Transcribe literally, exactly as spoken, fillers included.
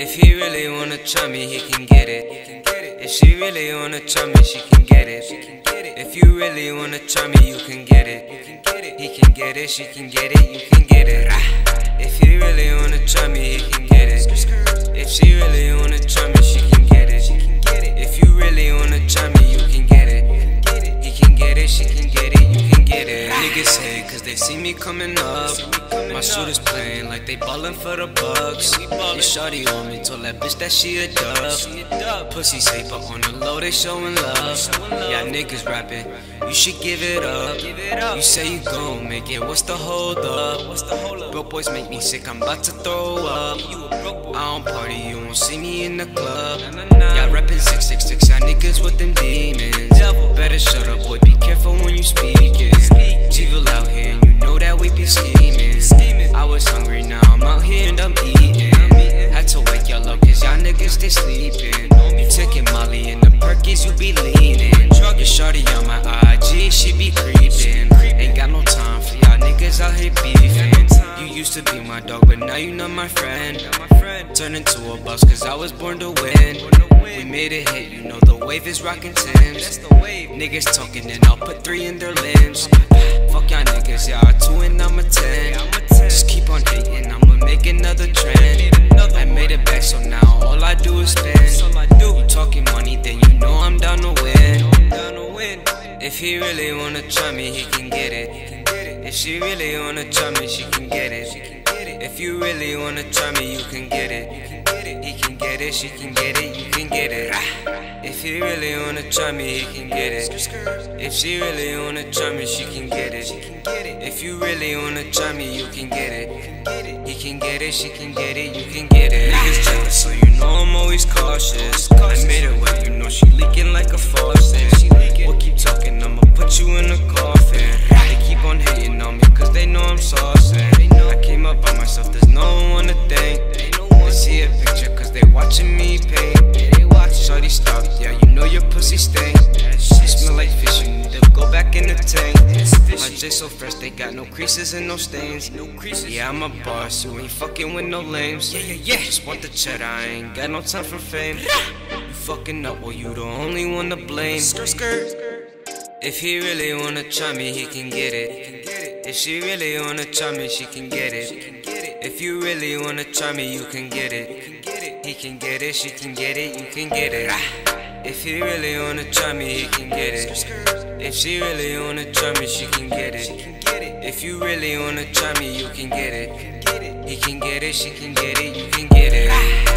If he really wanna try me, he can get it. If she really wanna try me, she can get it. If you really wanna try me, you can get it. He can get it, she can get it, you can get it. If he really wanna try me, he can get it. If she really wanna try me, she can get it. If you really wanna try me, you can get it. He can get it, she can get it, you can get it. Niggas hate cause they see me coming up. My shooters playing like they ballin' for the bucks. Your shawty on me, told that bitch that she a dub. Pussy safe, but on the low they showin' love. Yeah, niggas rapping, you should give it up. You say you gon' make it, what's the hold up? Broke boys make me sick, I'm about to throw up. I don't party, you won't see me in the club. Y'all reppin' six six six, y'all niggas with them demons. Better shut up, boy, be careful when you speakin'. Evil out here, and you know that we be scheming. I was hungry, now I'm out here and I'm eating. Had to wake y'all up cause y'all niggas stay sleeping. You taking Molly in the Perkies, you be leaning. Your shorty on my I G, she be creeping. Ain't got no time for y'all niggas out here beefing. You used to be my dog, but now you not my friend. Turn into a boss cause I was born to win. We made a hit, you know the wave is rockin' Timbs. Niggas talking and I'll put three in their limbs. Fuck y'all niggas, y'all two and I'm a ten. Just keep on hating, I'ma make another trend. I made it back, so now all I do is spend. You talking money, then you know I'm down to win. If he really wanna try me, he can get it. If she really wanna try me, she can get it. If you really wanna try me, you can get it. He can get it, she can get it, you can get it. If he really wanna try me, he can get it. If she really wanna try me, she can get it. If you really wanna try me, you can get it. He can get it, she can get it, you can get it. Niggas jealous, so you know I'm always cautious. I made it wet, you know she leaking like a faucet. We'll keep talking, I'ma put you in a coffin. They keep on hating on me cause they know I'm saucy. I came up by myself, there's no one to thank. They see a picture cause they watching me paint. Shorty stop, yeah, you know your pussy stink. You smell like fish, you need to go back in the tank. My J so fresh, they got no creases and no stains. Yeah, I'm a boss, you ain't fucking with no lames. Yeah, yeah, yeah. Just want the cheddar, I ain't got no time for fame. You fucking up, well, you the only one to blame. If he really wanna try me, he can get it. If she really wanna try me, she can get it. If you really wanna try me, you can get it. He can get it, she can get it, you can get it. If he really wanna try me, he can get it. If she really wanna try me, she can get it. If you really wanna try me, you can get it. He can get it, she can get it, you can get it.